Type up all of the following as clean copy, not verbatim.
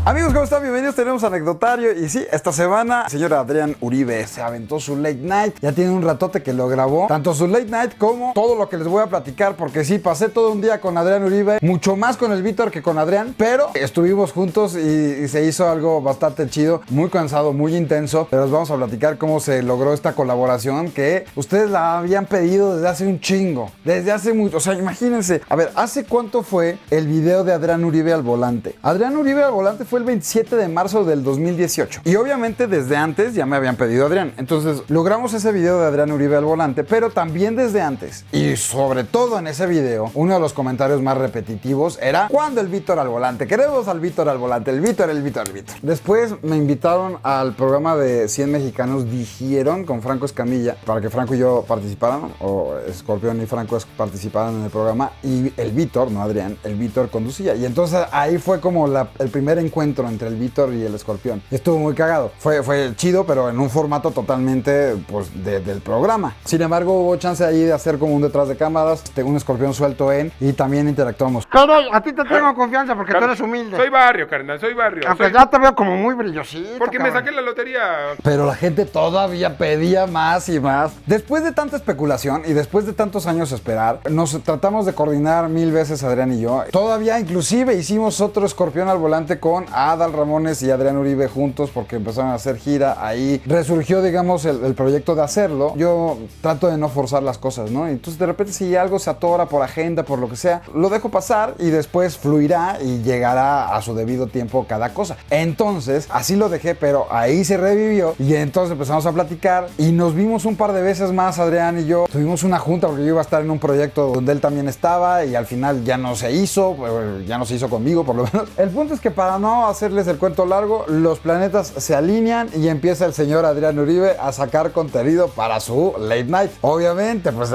Amigos, ¿cómo están? Bienvenidos, tenemos anecdotario. Y sí, esta semana el señor Adrián Uribe se aventó su late night. Ya tiene un ratote que lo grabó, tanto su late night como todo lo que les voy a platicar, porque sí, pasé todo un día con Adrián Uribe, mucho más con el Víctor que con Adrián, pero estuvimos juntos y se hizo algo bastante chido, muy cansado, muy intenso. Pero les vamos a platicar cómo se logró esta colaboración que ustedes la habían pedido desde hace un chingo, desde hace mucho. O sea, imagínense, a ver, ¿hace cuánto fue el video de Adrián Uribe al volante? Adrián Uribe al volante fue el 27 de marzo del 2018. Y obviamente desde antes ya me habían pedido Adrián. Entonces logramos ese video de Adrián Uribe al volante, pero también desde antes. Y sobre todo en ese video, uno de los comentarios más repetitivos era: ¿cuándo el Víctor al volante? Queremos al Víctor al volante. El Víctor. Después me invitaron al programa de 100 mexicanos dijeron con Franco Escamilla, para que Franco y yo participaran, o Escorpión y Franco participaran en el programa, y el Víctor, no Adrián, el Víctor conducía. Y entonces ahí fue como el primer encuentro entre el Víctor y el Escorpión. Estuvo muy cagado. Fue chido, pero en un formato totalmente pues del programa. Sin embargo, hubo chance ahí de hacer como un detrás de cámaras, un Escorpión suelto y también interactuamos. Pero a ti te tengo confianza porque tú eres humilde. Soy barrio, carnal, soy barrio. Aunque ya te veo como muy brillosito. Porque cabrón. me saqué la lotería. Pero la gente todavía pedía más y más. Después de tanta especulación y después de tantos años esperar, nos tratamos de coordinar 1000 veces Adrián y yo. Todavía inclusive hicimos otro Escorpión al volante con Adal Ramones y Adrián Uribe juntos, porque empezaron a hacer gira. Ahí resurgió, digamos, el proyecto de hacerlo. Yo trato de no forzar las cosas, ¿no? Entonces de repente si algo se atora por agenda, por lo que sea, lo dejo pasar y después fluirá y llegará a su debido tiempo cada cosa. Entonces así lo dejé, pero ahí se revivió y entonces empezamos a platicar y nos vimos un par de veces más, Adrián y yo. Tuvimos una junta porque yo iba a estar en un proyecto donde él también estaba y al final ya no se hizo conmigo por lo menos. El punto es que, para no hacerles el cuento largo, los planetas se alinean y empieza el señor Adrián Uribe a sacar contenido para su late night. Obviamente, pues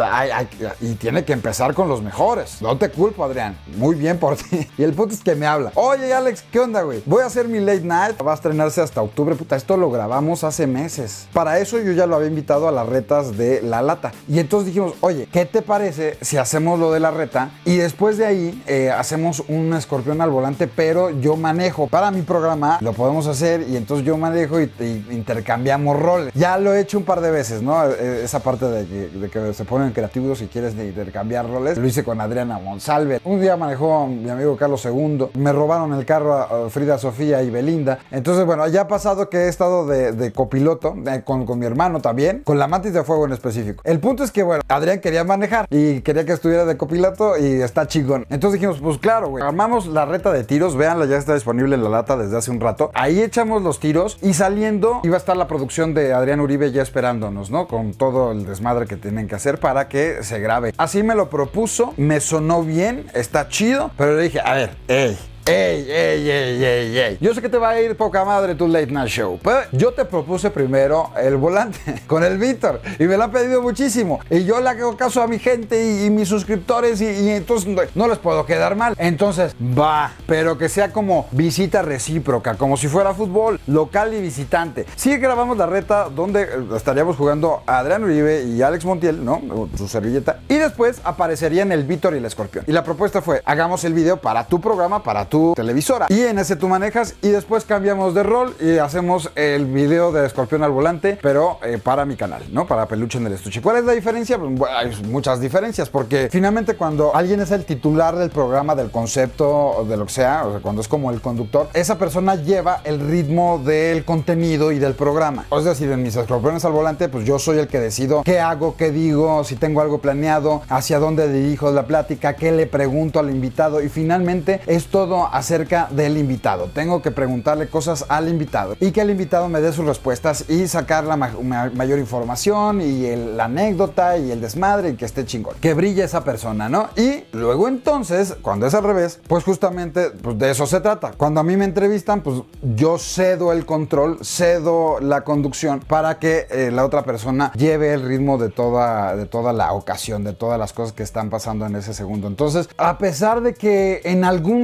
y tiene que empezar con los mejores. No te culpo, Adrián. Muy bien por ti. Y el punto es que me habla: oye, Alex, ¿qué onda, güey? Voy a hacer mi late night. Va a estrenarse hasta octubre. Puta, esto lo grabamos hace meses. Para eso yo ya lo había invitado a las retas de La Lata. Y entonces dijimos: oye, ¿qué te parece si hacemos lo de la reta? Y después de ahí hacemos un Escorpión al volante, pero yo manejo. Para mi programa lo podemos hacer y entonces yo manejo y intercambiamos roles. Ya lo he hecho un par de veces, ¿no? Esa parte de que se ponen creativos si quieres de intercambiar roles. Lo hice con Adriana Monsalve. Un día manejó mi amigo Carlos II. Me robaron el carro a Frida Sofía y Belinda. Entonces, bueno, ya ha pasado que he estado de copiloto con mi hermano también, con la Mantis de Fuego en específico. El punto es que, bueno, Adrián quería manejar y quería que estuviera de copiloto y está chingón. Entonces dijimos: pues claro, güey, armamos la reta de tiros. Véanla, ya está disponible en La Lata desde hace un rato. Ahí echamos los tiros y saliendo iba a estar la producción de Adrián Uribe ya esperándonos, ¿no? Con todo el desmadre que tienen que hacer para que se grabe. Así me lo propuso, me sonó bien, está chido, pero le dije: a ver, ey. Yo sé que te va a ir poca madre tu late night show, pero yo te propuse primero el volante con el Víctor y me lo han pedido muchísimo y yo le hago caso a mi gente y mis suscriptores y entonces no les puedo quedar mal. Entonces va, pero que sea como visita recíproca, como si fuera fútbol, local y visitante. Sí grabamos la reta donde estaríamos jugando a Adrián Uribe y Alex Montiel, ¿no? Su servilleta, y después aparecerían el Víctor y el Escorpión. Y la propuesta fue: hagamos el video para tu programa, para tu televisora, y en ese tú manejas y después cambiamos de rol y hacemos el video de Escorpión al volante, pero para mi canal, ¿no? Para Peluche en el Estuche. ¿Cuál es la diferencia? Pues, bueno, hay muchas diferencias, porque finalmente cuando alguien es el titular del programa, del concepto, de lo que sea, o sea, cuando es como el conductor, esa persona lleva el ritmo del contenido y del programa. Es decir, en mis Escorpiones al volante, pues yo soy el que decido qué hago, qué digo, si tengo algo planeado, hacia dónde dirijo la plática, qué le pregunto al invitado, y finalmente es todo acerca del invitado. Tengo que preguntarle cosas al invitado y que el invitado me dé sus respuestas y sacar la mayor información y la anécdota y el desmadre y que esté chingón. Que brille esa persona, ¿no? Y luego entonces, cuando es al revés, pues justamente pues de eso se trata. Cuando a mí me entrevistan, pues yo cedo el control, cedo la conducción para que la otra persona lleve el ritmo de toda la ocasión, de todas las cosas que están pasando en ese segundo. Entonces, a pesar de que en algún segundo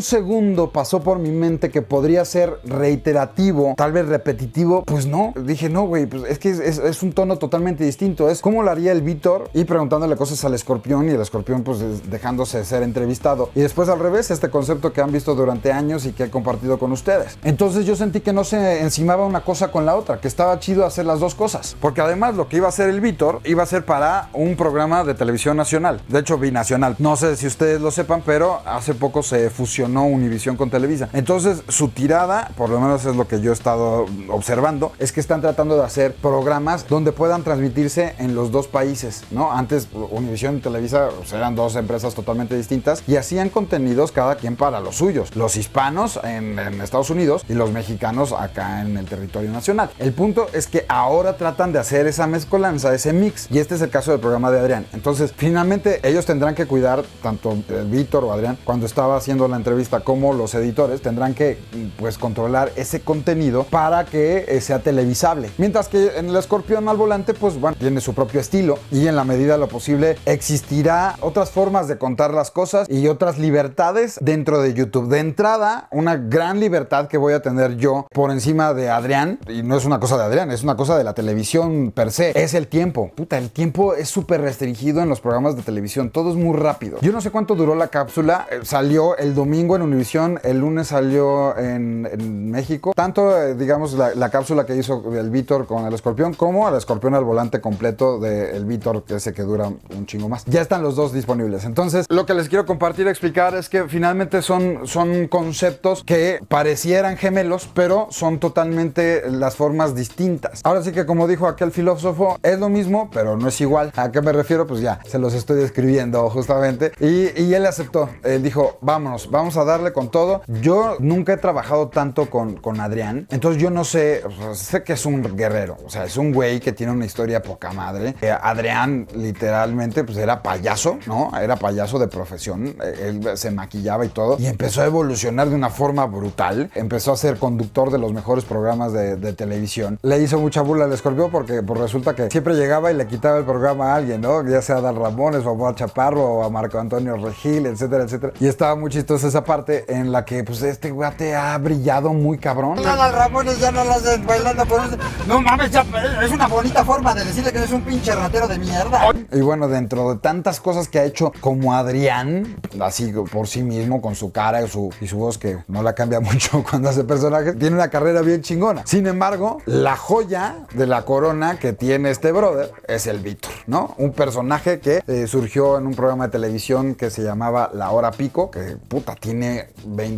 segundo pasó por mi mente que podría ser reiterativo, tal vez repetitivo, pues no. Dije, no, güey, pues es que es un tono totalmente distinto. Es cómo lo haría el Víctor y preguntándole cosas al Escorpión y el Escorpión pues dejándose ser entrevistado. Y después al revés, este concepto que han visto durante años y que he compartido con ustedes. Entonces yo sentí que no se encimaba una cosa con la otra, que estaba chido hacer las dos cosas. Porque además lo que iba a hacer el Víctor iba a ser para un programa de televisión nacional. De hecho, binacional. No sé si ustedes lo sepan, pero hace poco se fusionó Univisión con Televisa. Entonces su tirada, por lo menos es lo que yo he estado observando, es que están tratando de hacer programas donde puedan transmitirse en los dos países, ¿no? Antes Univisión y Televisa pues, eran dos empresas totalmente distintas y hacían contenidos cada quien para los suyos. Los hispanos en Estados Unidos y los mexicanos acá en el territorio nacional. El punto es que ahora tratan de hacer esa mezcolanza, ese mix, y este es el caso del programa de Adrián. Entonces, finalmente, ellos tendrán que cuidar, tanto Víctor o Adrián, cuando estaba haciendo la entrevista, como los editores, tendrán que, pues, controlar ese contenido para que sea televisable. Mientras que en el Escorpión al Volante, pues, bueno, tiene su propio estilo y en la medida de lo posible existirá otras formas de contar las cosas y otras libertades dentro de YouTube. De entrada, una gran libertad que voy a tener yo por encima de Adrián, y no es una cosa de Adrián, es una cosa de la televisión per se, es el tiempo. Puta, el tiempo es súper restringido en los programas de televisión, todo es muy rápido. Yo no sé cuánto duró la cápsula, salió el domingo en Univisión, el lunes salió en México, tanto digamos la cápsula que hizo el Víctor con el Escorpión, como el Escorpión al Volante completo del Víctor, que ese que dura un chingo más. Ya están los dos disponibles. Entonces, lo que les quiero compartir, explicar, es que finalmente son conceptos que parecieran gemelos, pero son totalmente las formas distintas. Ahora sí que, como dijo aquel filósofo, es lo mismo, pero no es igual. ¿A qué me refiero? Pues ya, se los estoy describiendo justamente. Y él aceptó. Él dijo, vámonos, vamos a darle con todo. Yo nunca he trabajado tanto con Adrián, entonces yo no sé, o sea, sé que es un guerrero, o sea, es un güey que tiene una historia poca madre. Adrián, literalmente, pues era payaso, ¿no? Era payaso de profesión. Él se maquillaba y todo. Y empezó a evolucionar de una forma brutal. Empezó a ser conductor de los mejores programas de televisión. Le hizo mucha burla al Escorpión porque pues, resulta que siempre llegaba y le quitaba el programa a alguien, ¿no? Ya sea a Dan Ramones o a Omar Chaparro o a Marco Antonio Regil, etcétera, etcétera. Y estaba muy chistosa esa parte en la que pues este guate ha brillado muy cabrón. No, Dan Ramones ya no lo hacen bailando por eso. No mames, ya, es una bonita forma de decirle que eres un pinche ratero de mierda. Y bueno, dentro de tantas cosas que ha hecho como Adrián, así por sí mismo, con su cara y su voz, que no la cambia mucho cuando hace personajes, tiene una carrera bien chingona. Sin embargo, la joya de la corona que tiene este brother es el Víctor, ¿no? Un personaje que surgió en un programa de televisión que se llamaba La Hora Pico, que puta, tiene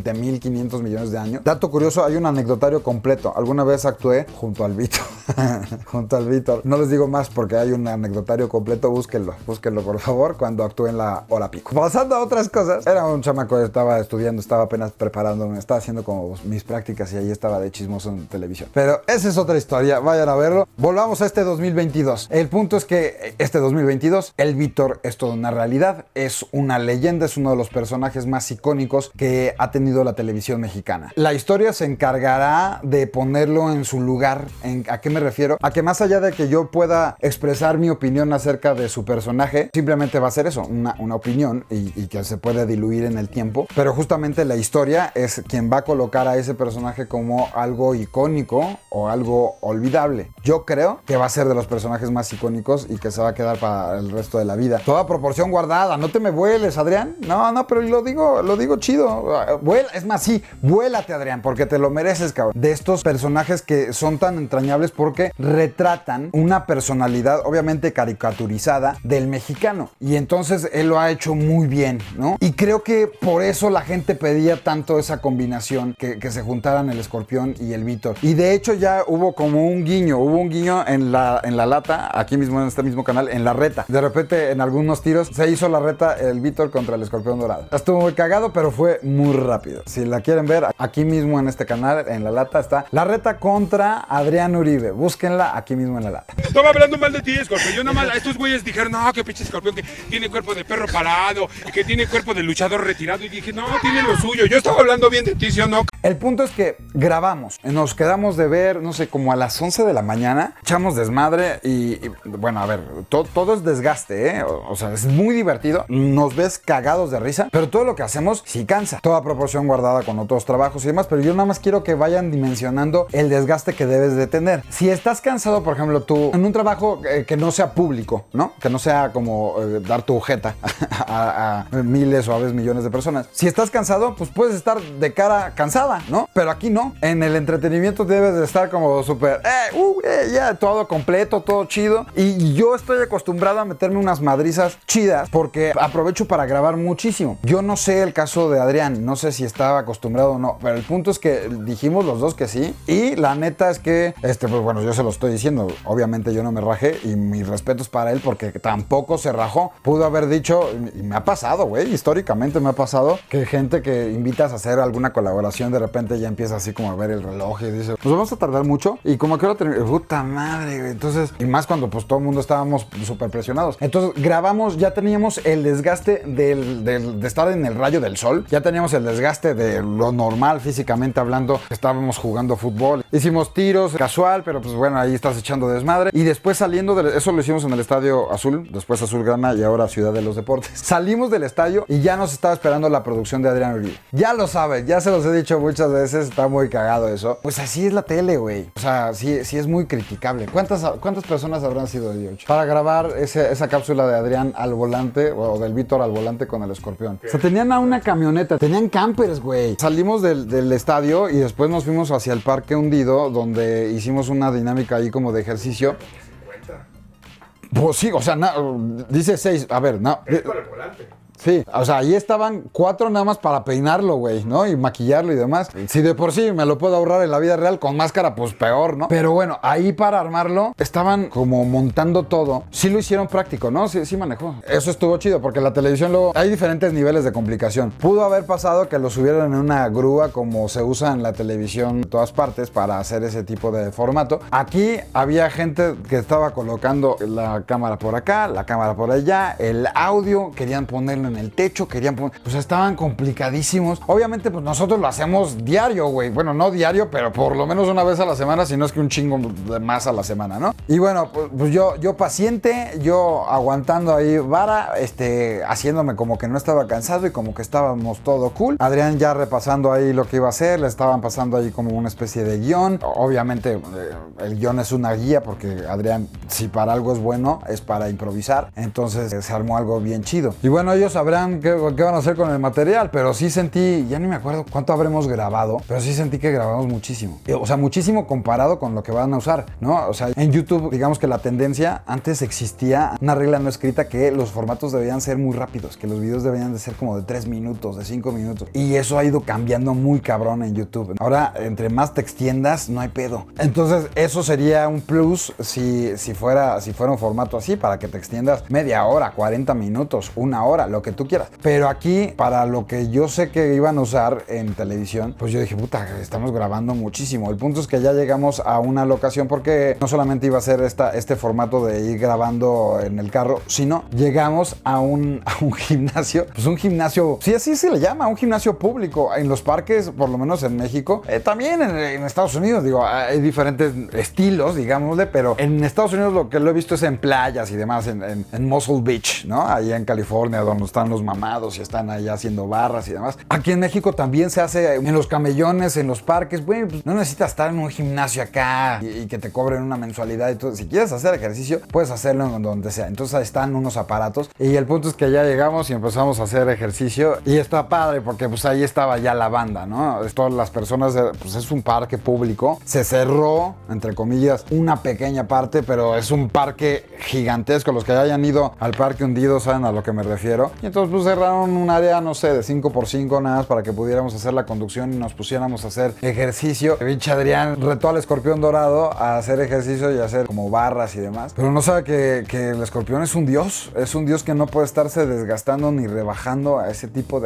20.500 millones de años. Dato curioso, hay un anecdotario completo. Alguna vez actué junto al Víctor. Junto al Víctor. No les digo más porque hay un anecdotario completo, búsquenlo por favor, cuando actué en La Hora Pico. Pasando a otras cosas, era un chamaco, estaba estudiando, estaba apenas preparándome, estaba haciendo como mis prácticas y ahí estaba de chismoso en televisión. Pero esa es otra historia, vayan a verlo. Volvamos a este 2022. El punto es que este 2022, el Víctor es toda una realidad, es una leyenda, es uno de los personajes más icónicos que ha tenido la televisión mexicana. La historia se encargará de ponerlo en su lugar. ¿A qué me refiero? A que más allá de que yo pueda expresar mi opinión acerca de su personaje, simplemente va a ser eso, una opinión y que se puede diluir en el tiempo, pero justamente la historia es quien va a colocar a ese personaje como algo icónico o algo olvidable. Yo creo que va a ser de los personajes más icónicos y que se va a quedar para el resto de la vida. Toda proporción guardada, no te me vueles, Adrián. No, pero lo digo chido. Vuela, es más, sí, vuélate, Adrián, porque te lo mereces, cabrón. De estos personajes que son tan entrañables porque retratan una personalidad obviamente caricaturizada del mexicano. Y entonces él lo ha hecho muy bien, ¿no? Y creo que por eso la gente pedía tanto esa combinación, que se juntaran el Escorpión y el Víctor. Y de hecho ya hubo como un guiño, en la lata, aquí mismo en este mismo canal, en la reta. De repente en algunos tiros se hizo la reta el Víctor contra el Escorpión Dorado. Estuvo muy cagado, pero fue muy rápido. Si la quieren ver, aquí mismo en este canal, en la lata, está la reta contra Adrián Uribe. Búsquenla aquí mismo en la lata. Estaba hablando mal de ti, Escorpión. Yo nomás, estos güeyes dijeron, no, que pinche Escorpión, que tiene cuerpo de perro parado, que tiene cuerpo de luchador retirado. Y dije, no, tiene lo suyo. Yo estaba hablando bien de ti, ¿sí o no? El punto es que grabamos, nos quedamos de ver, no sé, como a las 11 de la mañana, echamos desmadre y bueno, a ver, todo es desgaste, ¿eh? O sea, es muy divertido, nos ves cagados de risa, pero todo lo que hacemos sí cansa. Toda proporción guardada con otros trabajos y demás, pero yo nada más quiero que vayan dimensionando el desgaste que debes de tener. Si estás cansado, por ejemplo, tú en un trabajo que no sea público, ¿no? Que no sea como dar tu jeta a miles o a veces millones de personas. Si estás cansado, pues puedes estar de cara cansada, ¿no? Pero aquí no. En el entretenimiento debes de estar como súper, ya, todo completo, todo chido. Y yo estoy acostumbrado a meterme unas madrizas chidas porque aprovecho para grabar muchísimo. Yo no sé el caso de Adrián, no sé si estaba acostumbrado o no, pero el punto es que dijimos los dos que sí. Y la neta es que, pues bueno, yo se lo estoy diciendo. Obviamente yo no me rajé y mis respetos para él porque tampoco se rajó. Pudo haber dicho, y me ha pasado, güey, históricamente me ha pasado que gente que invitas a hacer alguna colaboración de repente ya empieza así como a ver el reloj y dice, pues vamos a tardar mucho y como que ahora puta madre, güey. Entonces, y más cuando pues todo el mundo estábamos súper presionados. Entonces grabamos, ya teníamos el desgaste de estar en el rayo del sol, ya teníamos el desgaste de lo normal físicamente hablando, estábamos jugando fútbol, hicimos tiros casual, pero pues bueno, ahí estás echando desmadre y después saliendo de eso lo hicimos en el Estadio Azul, después Azulgrana y ahora Ciudad de los Deportes. Salimos del estadio y ya nos estaba esperando la producción de Adrián Uribe. Ya lo saben, ya se los he dicho muchas veces, está muy cagado eso. Pues así es la tele, güey. O sea, sí es muy criticable. ¿Cuántas personas habrán sido de Dios para grabar esa cápsula de Adrián al volante o del Víctor al volante con el escorpión? O sea, tenían a una camioneta, tenían campers, güey. Salimos del estadio y después nos fuimos hacia el Parque Hundido donde hicimos una dinámica ahí como de ejercicio. Pues sí, o sea, dice 6, a ver, no. Es con el volante. Sí, o sea, ahí estaban 4 nada más para peinarlo, güey, ¿no? Y maquillarlo y demás. Si de por sí me lo puedo ahorrar en la vida real, con máscara, pues peor, ¿no? Pero bueno, ahí para armarlo, estaban como montando todo. Sí lo hicieron práctico, ¿no? Sí manejó. Eso estuvo chido, porque la televisión luego hay diferentes niveles de complicación. Pudo haber pasado que lo subieran en una grúa como se usa en la televisión en todas partes para hacer ese tipo de formato. Aquí había gente que estaba colocando la cámara por acá, la cámara por allá, el audio, querían ponerlo en el techo, pues estaban complicadísimos. Obviamente, pues nosotros lo hacemos diario, güey. Bueno, no diario, pero por lo menos una vez a la semana, si no es que un chingo de más a la semana, ¿no? Y bueno, pues yo paciente, yo aguantando ahí vara, haciéndome como que no estaba cansado y como que estábamos todo cool. Adrián ya repasando ahí lo que iba a hacer, le estaban pasando ahí como una especie de guión. Obviamente, el guión es una guía porque Adrián, si para algo es bueno, es para improvisar. Entonces se armó algo bien chido. Y bueno, ellos sabrán qué van a hacer con el material, pero sí sentí, ya ni me acuerdo cuánto habremos grabado, pero sí sentí que grabamos muchísimo. O sea, muchísimo comparado con lo que van a usar, ¿no? O sea, en YouTube, digamos que la tendencia, antes existía una regla no escrita que los formatos debían ser muy rápidos, que los videos debían de ser como de 3 minutos, de 5 minutos. Y eso ha ido cambiando muy cabrón en YouTube. Ahora, entre más te extiendas, no hay pedo. Entonces, eso sería un plus si fuera un formato así, para que te extiendas media hora, 40 minutos, 1 hora, lo que tú quieras. Pero aquí, para lo que yo sé que iban a usar en televisión, pues yo dije, puta, estamos grabando muchísimo. El punto es que ya llegamos a una locación porque no solamente iba a ser este formato de ir grabando en el carro, sino llegamos a un gimnasio, pues un gimnasio, sí, así se le llama, un gimnasio público. En los parques, por lo menos en México, también en Estados Unidos, digo, hay diferentes estilos, digámosle, pero en Estados Unidos lo que lo he visto es en playas y demás, en Muscle Beach, ¿no? Ahí en California, donde están los mamados y están allá haciendo barras y demás. Aquí en México también se hace en los camellones, en los parques. Bueno, pues no necesitas estar en un gimnasio acá y que te cobren una mensualidad y todo. Si quieres hacer ejercicio, puedes hacerlo en donde sea. Entonces ahí están unos aparatos y el punto es que ya llegamos y empezamos a hacer ejercicio y está padre porque pues ahí estaba ya la banda, ¿no? Todas las personas, pues es un parque público. Se cerró, entre comillas, una pequeña parte, pero es un parque gigantesco. Los que hayan ido al Parque Hundido saben a lo que me refiero. Y entonces pues cerraron un área, no sé, de 5x5 nada más para que pudiéramos hacer la conducción y nos pusiéramos a hacer ejercicio. El pinche Adrián retó al escorpión dorado a hacer ejercicio y a hacer como barras y demás. Pero no sabe que el escorpión es un dios que no puede estarse desgastando ni rebajando a ese tipo de... No.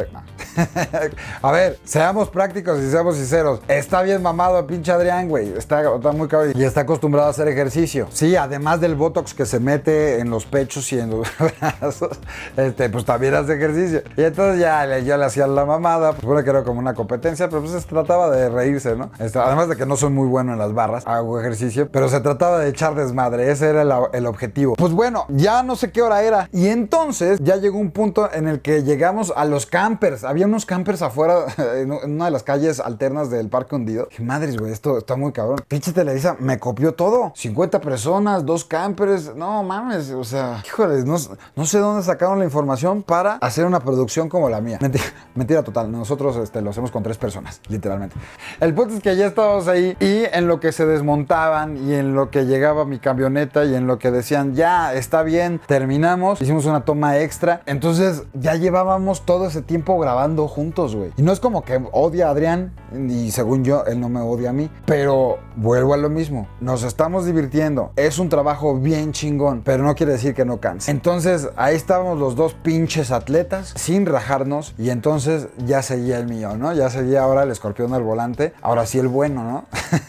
A ver, seamos prácticos y seamos sinceros. Está bien mamado el pinche Adrián, güey. Está muy cabrón. Y está acostumbrado a hacer ejercicio. Sí, además del botox que se mete en los pechos y en los brazos, pues también hace ejercicio. Y entonces yo le hacía la mamada. Pues bueno que era como una competencia, pero pues se trataba de reírse, ¿no? Además de que no soy muy bueno en las barras, hago ejercicio, pero se trataba de echar desmadre. Ese era el objetivo. Pues bueno, ya no sé qué hora era. Y entonces ya llegó un punto en el que llegamos a los campers. Había unos campers afuera en una de las calles alternas del Parque Hundido. Dije, madres, güey, esto está muy cabrón. Pinche Televisa me copió todo. 50 personas, 2 campers. No mames, o sea, híjoles, no sé dónde sacaron la información para hacer una producción como la mía. Mentira total. Nosotros lo hacemos con 3 personas, literalmente. El punto es que ya estábamos ahí y en lo que se desmontaban y en lo que llegaba mi camioneta y en lo que decían, ya, está bien, terminamos. Hicimos una toma extra. Entonces ya llevábamos todo ese tiempo grabando juntos, güey. Y no es como que odia a Adrián y según yo, él no me odia a mí. Pero vuelvo a lo mismo. Nos estamos divirtiendo. Es un trabajo bien chingón, pero no quiere decir que no canse. Entonces ahí estábamos los 2 pinches atletas sin rajarnos y entonces ya seguía el mío, ¿no? Ya seguía ahora el escorpión al volante. Ahora sí el bueno, ¿no?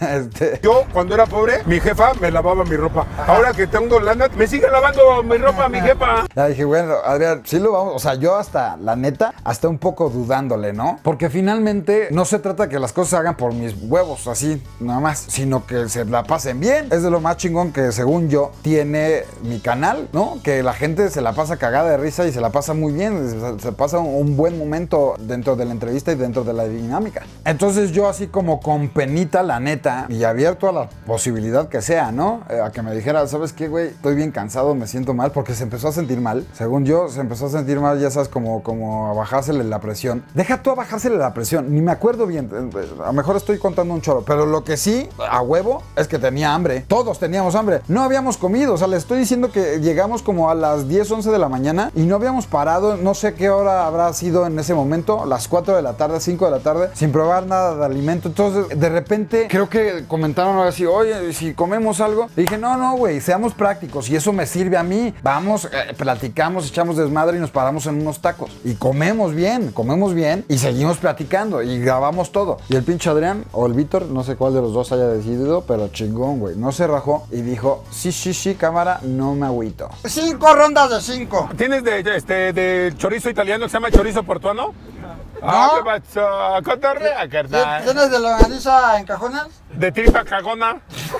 Yo, cuando era pobre, mi jefa me lavaba mi ropa. Ahora que tengo lana, me sigue lavando mi ropa mi jefa. Ya dije, bueno, Adrián, sí lo vamos. O sea, yo hasta, la neta, hasta un poco dudándole, ¿no? Porque finalmente no se trata que las cosas se hagan por mis huevos, así, nada más, sino que se la pasen bien. Es de lo más chingón que, según yo, tiene mi canal, ¿no? Que la gente se la pasa cagada de risa y se la pasa muy bien. Se pasa un buen momento dentro de la entrevista y dentro de la dinámica. Entonces yo así como con penita, la neta, y abierto a la posibilidad que sea, ¿no? A que me dijera, ¿sabes qué, güey? Estoy bien cansado, me siento mal, porque se empezó a sentir mal. Según yo, se empezó a sentir mal, ya sabes, como a bajársele la presión. Deja tú a bajársele la presión, ni me acuerdo bien. A lo mejor estoy contando un choro, pero lo que sí, a huevo, es que tenía hambre. Todos teníamos hambre. No habíamos comido, o sea, le estoy diciendo que llegamos como a las 10, 11 de la mañana y no habíamos parado, no sé qué hora habrá sido en ese momento, las 4 de la tarde, 5 de la tarde, sin probar nada de alimento. Entonces, de repente, creo que comentaron así, oye, si comemos algo. Y dije, no, güey, seamos prácticos y eso me sirve a mí. Vamos, platicamos, echamos desmadre y nos paramos en unos tacos. Y comemos bien y seguimos platicando y grabamos todo. Y el pinche Adrián o el Víctor, no sé cuál de los dos haya decidido, pero chingón, güey. No se rajó y dijo, sí, cámara, no me agüito. 5 rondas de 5. ¿Tienes de chorizo italiano que se llama chorizo portuano? No. ¿Qué pasó? Cotorrea, carnal. ¿Tienes de longaniza en cajones? De tripa cagona.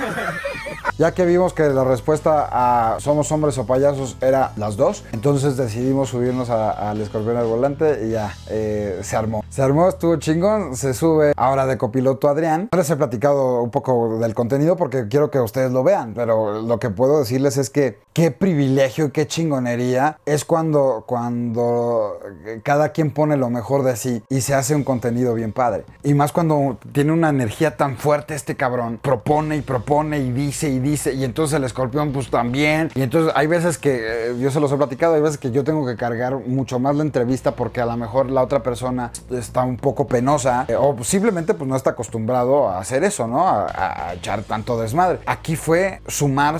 Ya que vimos que la respuesta a somos hombres o payasos era las dos, entonces decidimos subirnos al escorpión al volante y ya, se armó. Se armó, estuvo chingón, se sube ahora de copiloto Adrián. No les he platicado un poco del contenido porque quiero que ustedes lo vean, pero lo que puedo decirles es que qué privilegio y qué chingonería es cuando cada quien pone lo mejor de sí y se hace un contenido bien padre. Y más cuando tiene una energía tan fuerte este cabrón, propone y dice y entonces el escorpión pues también. Y entonces hay veces que, yo se los he platicado, hay veces que yo tengo que cargar mucho más la entrevista porque a lo mejor la otra persona está un poco penosa o simplemente pues no está acostumbrado a hacer eso, ¿no? A echar tanto desmadre. Aquí fue sumar,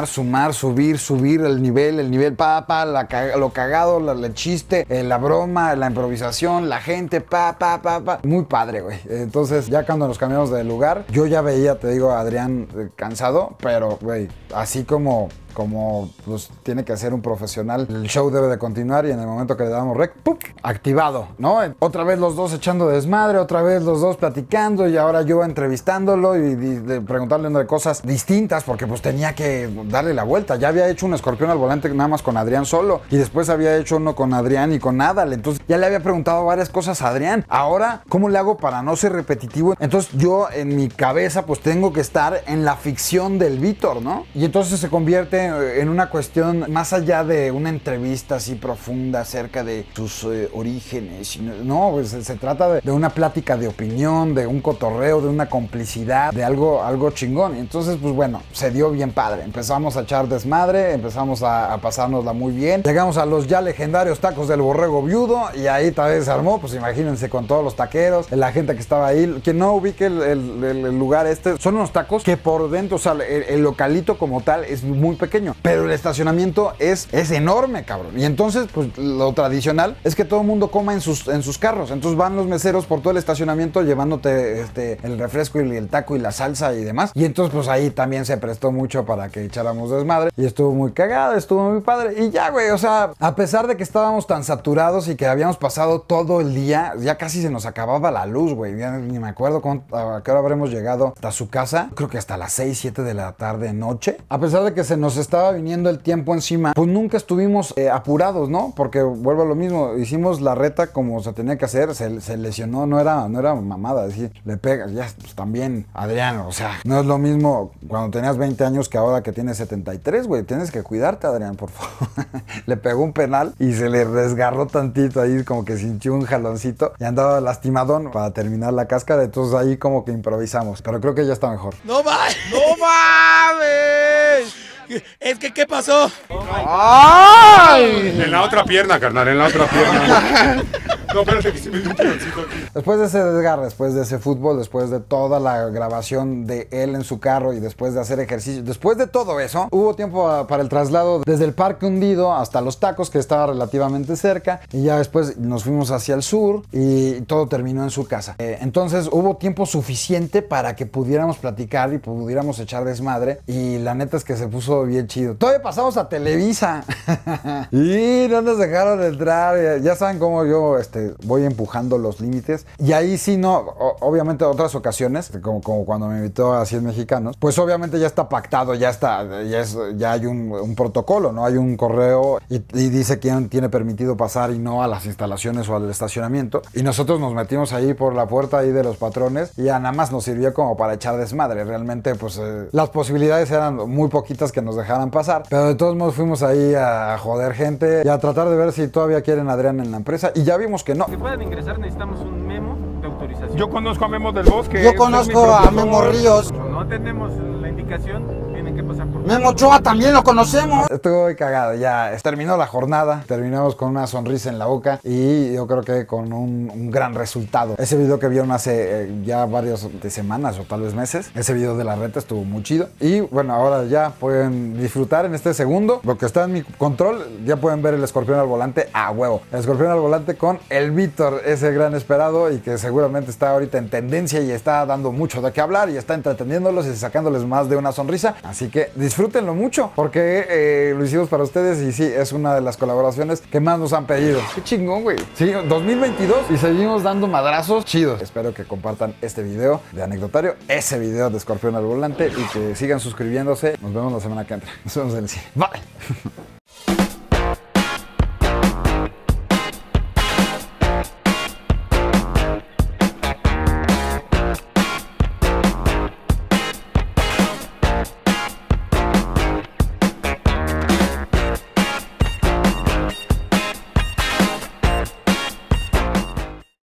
subir el nivel, lo cagado, el chiste, la broma, la improvisación, la gente, muy padre, güey. Entonces ya cuando nos cambiamos de lugar, yo ya veía, te digo, a Adrián cansado, pero, güey, así como pues tiene que ser un profesional, el show debe de continuar y en el momento que le damos rec, ¡pum!, activado, ¿no? Otra vez los dos echando desmadre, otra vez los dos platicando y ahora yo entrevistándolo y preguntarle de cosas distintas porque pues tenía que darle la vuelta. Ya había hecho un escorpión al volante nada más con Adrián solo y después había hecho uno con Adrián y con Adal, entonces ya le había preguntado varias cosas a Adrián. Ahora, ¿cómo le hago para no ser repetitivo? Entonces yo en mi cabeza pues tengo que estar en la ficción del Víctor, ¿no? Y entonces se convierte en una cuestión más allá de una entrevista así profunda acerca de sus orígenes. No, pues se trata de una plática de opinión, de un cotorreo, de una complicidad, de algo chingón. Y entonces, pues bueno, se dio bien padre. Empezamos a echar desmadre, empezamos a pasárnosla muy bien. Llegamos a los ya legendarios tacos del Borrego Viudo y ahí tal vez se armó, pues imagínense con todos los taqueros, la gente que estaba ahí. Quien no ubique el lugar son unos tacos que por dentro, o sea, el localito como tal es muy pequeño. pequeño, pero el estacionamiento es enorme, cabrón. Y entonces, pues lo tradicional es que todo el mundo coma en sus carros. Entonces van los meseros por todo el estacionamiento llevándote el refresco y el taco y la salsa y demás. Y entonces, pues ahí también se prestó mucho para que echáramos desmadre. Y estuvo muy cagado, estuvo muy padre. Y ya, güey, o sea, a pesar de que estábamos tan saturados y que habíamos pasado todo el día, ya casi se nos acababa la luz, güey. Ya ni me acuerdo a qué hora habremos llegado hasta su casa. Creo que hasta las 6, 7 de la tarde, noche. A pesar de que se nos estaba viniendo el tiempo encima, pues nunca estuvimos apurados, ¿no? Porque vuelvo a lo mismo, hicimos la reta como se tenía que hacer, se lesionó, no era mamada, decir, le pegas, ya, pues también, Adrián, o sea, no es lo mismo cuando tenías 20 años que ahora que tienes 73, güey, tienes que cuidarte, Adrián, por favor. Le pegó un penal y se le resgarró tantito ahí, como que sintió un jaloncito y andaba lastimadón para terminar la cáscara, entonces ahí como que improvisamos, pero creo que ya está mejor. ¡No mames! ¡No mames! Es que, ¿qué pasó? En la otra pierna, carnal, en la otra pierna. No, espérate que se me dio un tironcito aquí. Después de ese desgarre, después de ese fútbol, después de toda la grabación de él en su carro y después de hacer ejercicio, después de todo eso, hubo tiempo para el traslado desde el Parque Hundido hasta Los Tacos, que estaba relativamente cerca, y ya después nos fuimos hacia el sur y todo terminó en su casa. Entonces hubo tiempo suficiente para que pudiéramos platicar y pudiéramos echar desmadre, y la neta es que se puso bien chido. Todavía pasamos a Televisa y no nos dejaron entrar. Ya saben cómo yo voy empujando los límites, y ahí sí no, obviamente otras ocasiones, como cuando me invitó a 100 mexicanos, pues obviamente ya está pactado, ya hay un protocolo, ¿no? Hay un correo y dice quién tiene permitido pasar y no a las instalaciones o al estacionamiento, y nosotros nos metimos ahí por la puerta ahí de los patrones y ya nada más nos sirvió como para echar desmadre. Realmente pues las posibilidades eran muy poquitas que nos dejaran pasar, pero de todos modos fuimos ahí a joder gente y a tratar de ver si todavía quieren a Adrián en la empresa, y ya vimos que no. Si pueden ingresar necesitamos un memo de autorización. Yo conozco a Memo del Bosque. Yo conozco a Memo Ríos. No tenemos la indicación, tienen que pasar por... Memo Ochoa también lo conocemos. Estuvo muy cagado, ya terminó la jornada, terminamos con una sonrisa en la boca y yo creo que con un gran resultado. Ese video que vieron hace ya varias semanas o tal vez meses, ese video de la reta estuvo muy chido, y bueno, ahora ya pueden disfrutar en este segundo, lo que está en mi control, ya pueden ver el escorpión al volante a huevo. El escorpión al volante con el Víctor, ese gran esperado y que seguramente está ahorita en tendencia y está dando mucho de qué hablar y está entreteniéndolos y sacándoles más de una sonrisa. Así que disfrútenlo mucho porque lo hicimos para ustedes y sí, es una de las colaboraciones que más nos han pedido. Qué chingón, güey. Sí, 2022 y seguimos dando madrazos chidos. Espero que compartan este video de anecdotario, ese video de escorpión al volante, y que sigan suscribiéndose. Nos vemos la semana que entra. Nos vemos en el cine. Bye.